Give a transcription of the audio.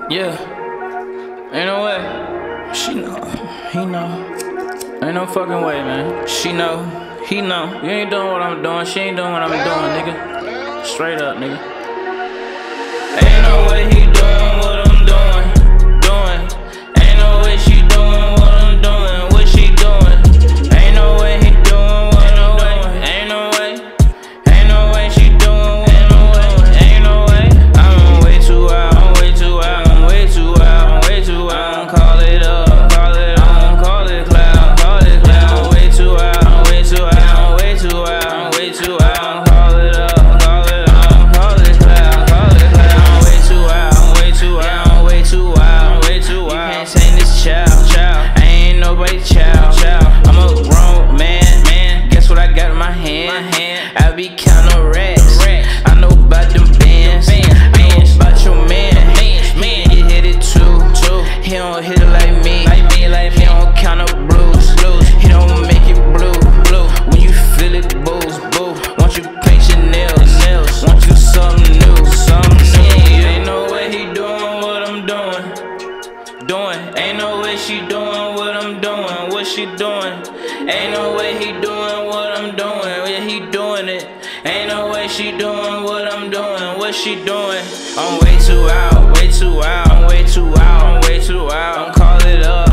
Yeah, ain't no way. She know, he know. Ain't no fucking way, man. She know, he know. You ain't doing what I'm doing, she ain't doing what I'm doing, nigga. Straight up, nigga. Ain't no way he doing what I'm doing. Ain't no way she doing what I'm doing. What she doing? Ain't no way he doing what I'm doing. Ain't no way. Ain't no way she doing what I'm doing. Ain't no way. I'm way too out. I'm way too out. I'm way too out. I'm way too out. Call it up. Call it on. Call it cloud. Call it cloud. I'm way too out. I'm way too out. I'm way too out. I'm way too out. Call it up. Call it on. Call it cloud. Call it cloud. I'm way too out. I'm way too out. I'm way too out. I'm way too out. You can't say this child. I ain't nobody child. I'm a grown man. Guess what I got in my hand? I be counting racks. I know about them bands. I know about your man. He hit it too. He don't hit it like me. He don't count up blues. He don't make it blue. When you feel it, boo. Won't you paint your nails? Want you something new? Ain't no way he doing what I'm doing. Ain't no way she doing what I'm doing. What she doing? Ain't no way he doing what I'm doing. Yeah, he doing it. Ain't no way she doing what I'm doing. What she doing? I'm way too out. I'm way too out. I'm way too out. I'm call it up.